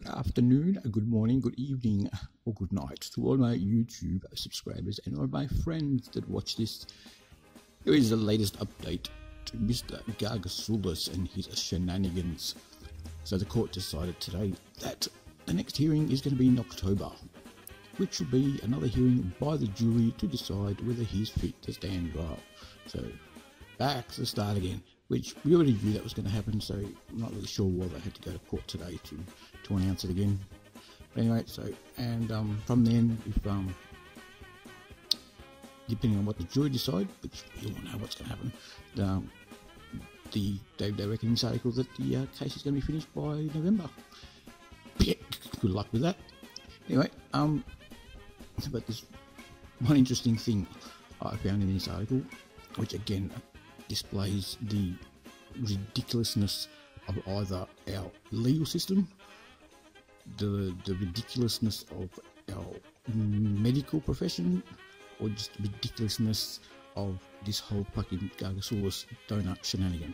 Good afternoon, good morning, good evening, or good night to all my YouTube subscribers and all my friends that watch this. Here is the latest update to Mr. Gargasoulas and his shenanigans. So the court decided today that the next hearing is going to be in October, which will be another hearing by the jury to decide whether he's fit to stand trial. So back to the start again, which we already knew that was going to happen, so I'm not really sure why they had to go to court today to announce it again. But anyway, so, and from then, if depending on what the jury decide, which we all know what's going to happen, they reckon in this article that the case is going to be finished by November. Yeah, good luck with that. Anyway, but there's one interesting thing I found in this article, which again displays the ridiculousness of either our legal system, the ridiculousness of our medical profession, or just the ridiculousness of this whole fucking Gargasoulas donut shenanigan.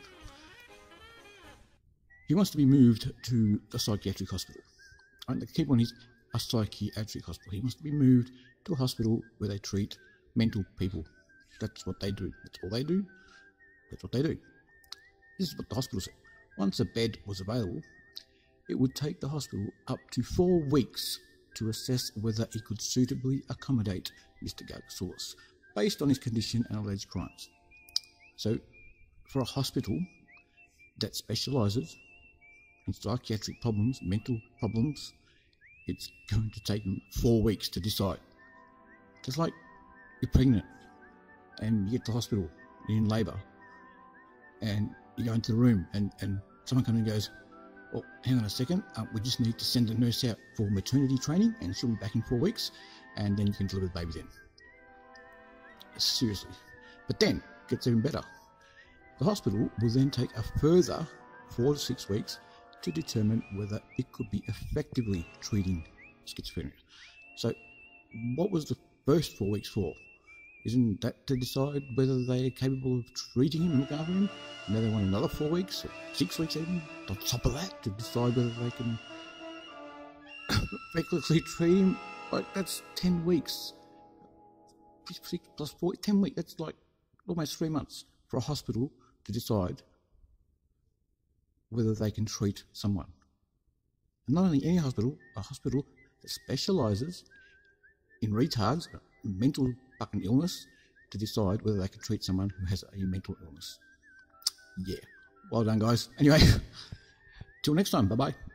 He wants to be moved to a psychiatric hospital. And the key one is a psychiatric hospital. He wants to be moved to a hospital where they treat mental people. That's what they do. That's all they do. That's what they do. This is what the hospital said. Once a bed was available, it would take the hospital up to 4 weeks to assess whether it could suitably accommodate Mr. Gargasoulas based on his condition and alleged crimes. So, for a hospital that specialises in psychiatric problems, mental problems, it's going to take them 4 weeks to decide. Just like you're pregnant and you get to the hospital, you're in labour, and you go into the room and someone comes and goes, "Oh, hang on a second, we just need to send a nurse out for maternity training and she'll be back in 4 weeks, and then you can deliver the baby then." Seriously. But then, it gets even better. The hospital will then take a further 4 to 6 weeks to determine whether it could be effectively treating schizophrenia. So, what was the first 4 weeks for? Isn't that to decide whether they are capable of treating him and looking after him? Now they want another 4 weeks, or 6 weeks even, on top of that, to decide whether they can effectively treat him. Like, that's 10 weeks. 6 plus 4, 10 weeks. That's like almost 3 months for a hospital to decide whether they can treat someone. And not only any hospital, a hospital that specialises in retards, mental fucking illness, to decide whether they can treat someone who has a mental illness. Yeah. Well done, guys. Anyway, till next time. Bye-bye.